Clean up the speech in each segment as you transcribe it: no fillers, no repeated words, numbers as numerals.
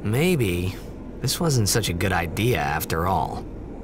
Maybe this wasn't such a good idea after all.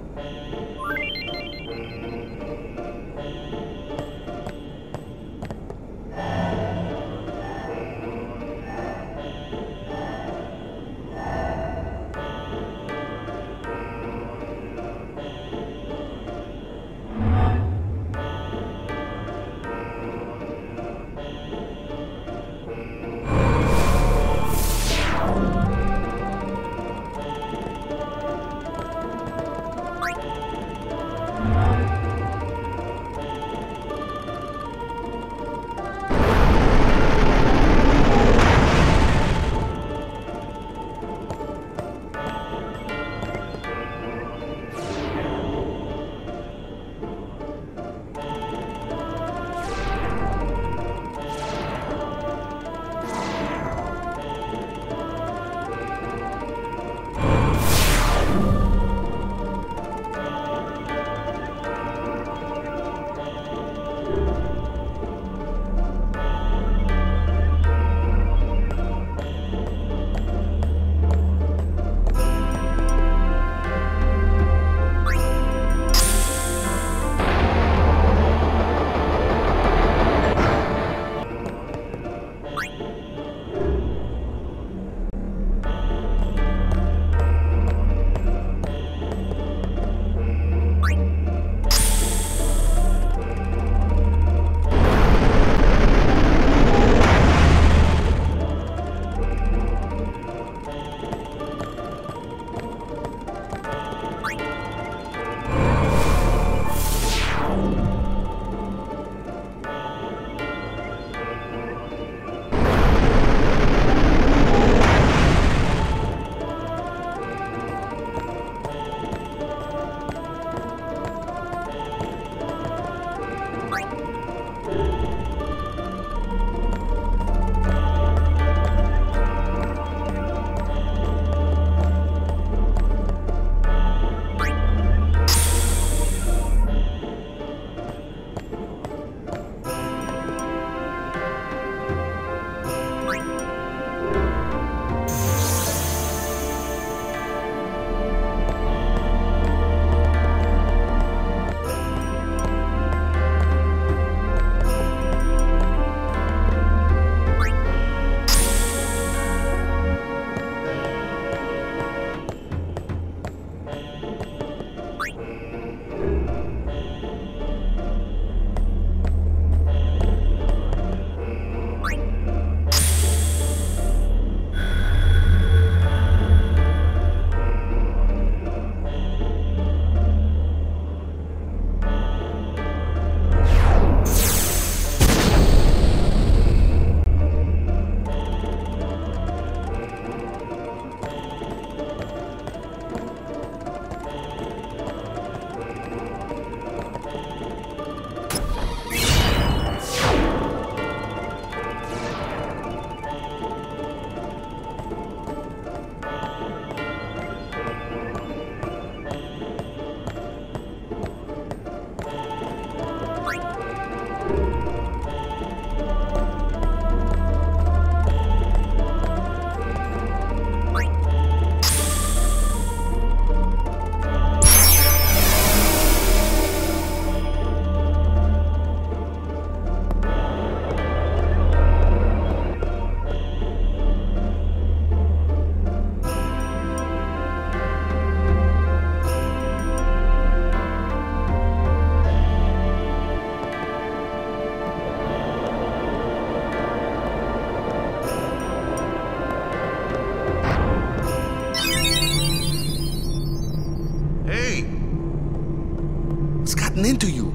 Into you.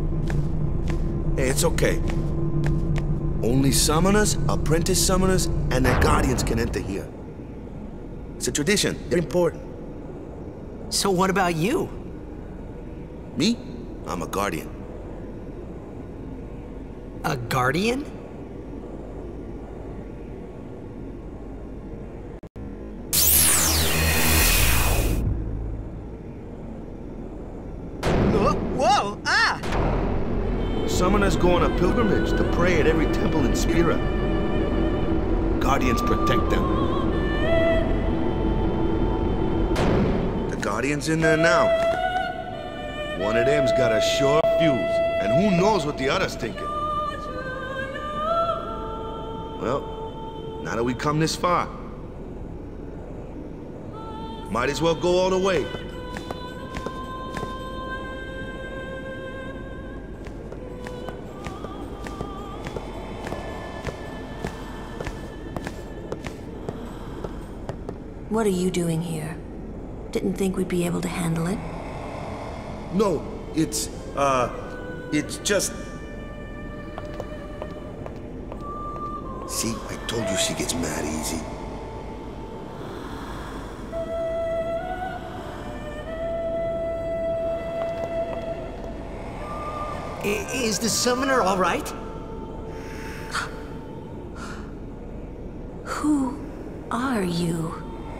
Hey, it's okay. Only summoners, apprentice summoners, and their guardians can enter here. It's a tradition. They're important. So what about you? Me? I'm a guardian. A guardian? Whoa! Ah! Summoners go on a pilgrimage to pray at every temple in Spira. Guardians protect them. Guardian's in there now. One of them's got a sure fuse, and who knows what the other's thinking. Well, now that we come this far, might as well go all the way. What are you doing here? Didn't think we'd be able to handle it? No, it's just... See, I told you she gets mad easy. Is the summoner all right? Who are you?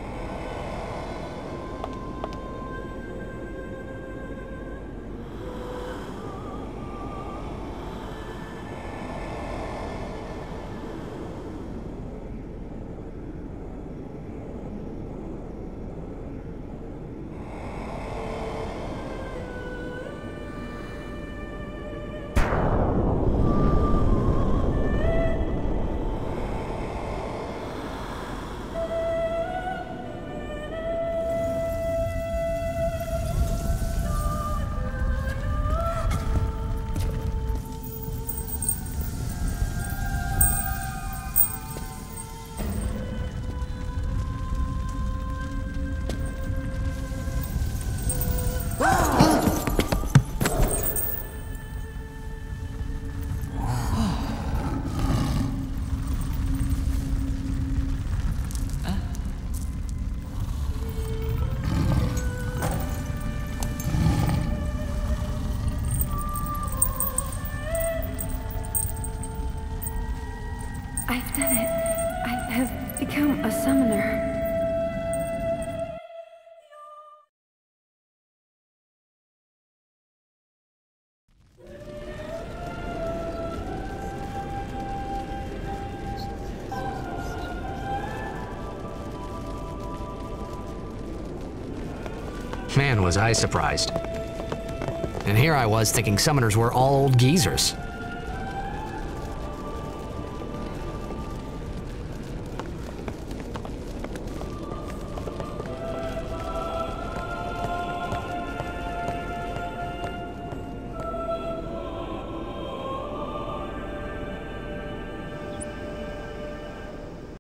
I've done it. I have become a summoner. Man, was I surprised. And here I was thinking summoners were all old geezers.